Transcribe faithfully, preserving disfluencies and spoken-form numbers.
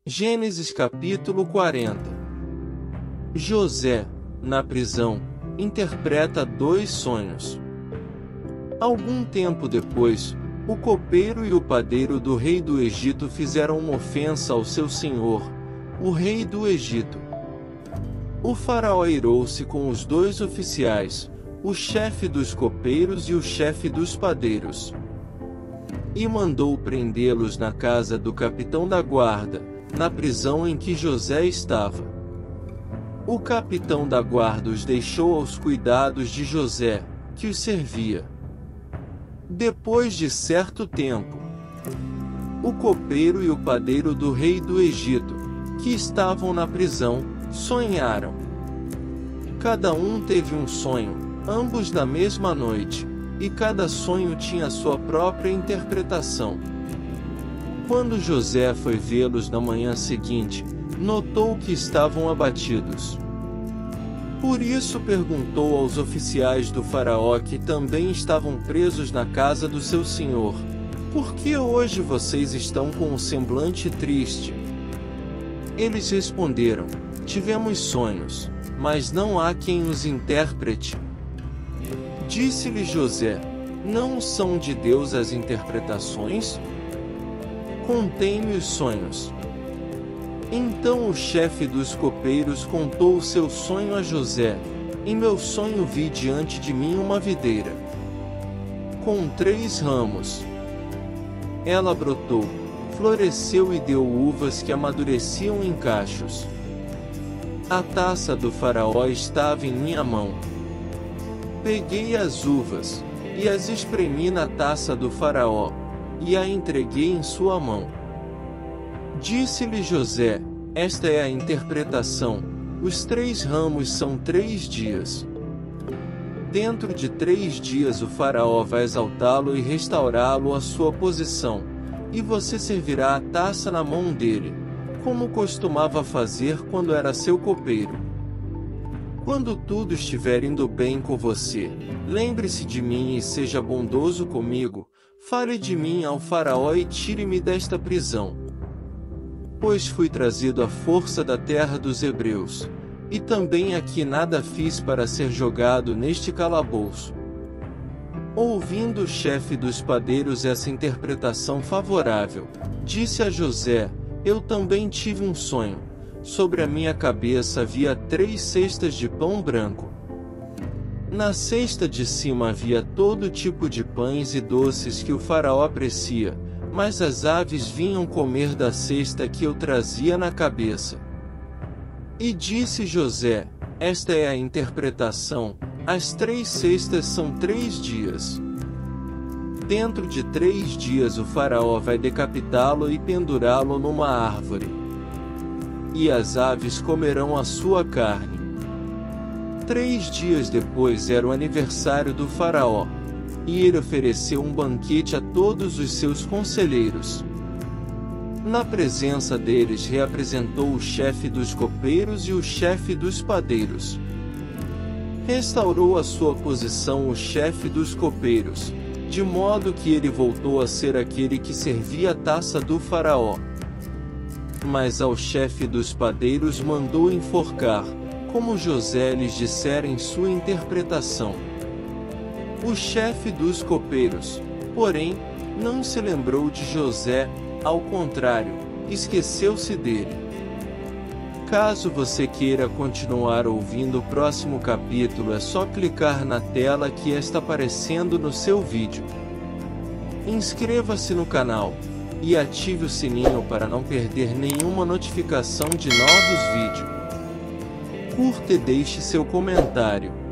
Gênesis capítulo quarenta. José, na prisão, interpreta dois sonhos. Algum tempo depois, o copeiro e o padeiro do rei do Egito fizeram uma ofensa ao seu senhor, o rei do Egito. O faraó irou-se com os dois oficiais, o chefe dos copeiros e o chefe dos padeiros, e mandou prendê-los na casa do capitão da guarda, na prisão em que José estava. O capitão da guarda os deixou aos cuidados de José, que os servia. Depois de certo tempo, o copeiro e o padeiro do rei do Egito, que estavam na prisão, sonharam. Cada um teve um sonho, ambos na mesma noite, e cada sonho tinha sua própria interpretação. Quando José foi vê-los na manhã seguinte, notou que estavam abatidos. Por isso perguntou aos oficiais do faraó que também estavam presos na casa do seu senhor: "Por que hoje vocês estão com um semblante triste?" Eles responderam: "Tivemos sonhos, mas não há quem os interprete." Disse-lhe José: "Não são de Deus as interpretações? Contei-me os sonhos." Então o chefe dos copeiros contou o seu sonho a José: "Em meu sonho vi diante de mim uma videira com três ramos. Ela brotou, floresceu e deu uvas que amadureciam em cachos. A taça do faraó estava em minha mão. Peguei as uvas, e as espremi na taça do faraó, e a entreguei em sua mão." Disse-lhe José: "Esta é a interpretação, os três ramos são três dias. Dentro de três dias o faraó vai exaltá-lo e restaurá-lo à sua posição, e você servirá a taça na mão dele, como costumava fazer quando era seu copeiro. Quando tudo estiver indo bem com você, lembre-se de mim e seja bondoso comigo, fale de mim ao faraó e tire-me desta prisão. Pois fui trazido à força da terra dos hebreus, e também aqui nada fiz para ser jogado neste calabouço." Ouvindo o chefe dos padeiros essa interpretação favorável, disse a José: "Eu também tive um sonho. Sobre a minha cabeça havia três cestas de pão branco. Na cesta de cima havia todo tipo de pães e doces que o faraó aprecia, mas as aves vinham comer da cesta que eu trazia na cabeça." E disse José: "Esta é a interpretação, as três cestas são três dias. Dentro de três dias o faraó vai decapitá-lo e pendurá-lo numa árvore. E as aves comerão a sua carne." Três dias depois era o aniversário do faraó, e ele ofereceu um banquete a todos os seus conselheiros. Na presença deles reapresentou o chefe dos copeiros e o chefe dos padeiros. Restaurou a sua posição o chefe dos copeiros, de modo que ele voltou a ser aquele que servia a taça do faraó. Mas ao chefe dos padeiros mandou enforcar, como José lhes dissera em sua interpretação. O chefe dos copeiros, porém, não se lembrou de José, ao contrário, esqueceu-se dele. Caso você queira continuar ouvindo o próximo capítulo, é só clicar na tela que está aparecendo no seu vídeo. Inscreva-se no canal e ative o sininho para não perder nenhuma notificação de novos vídeos. Curta e deixe seu comentário.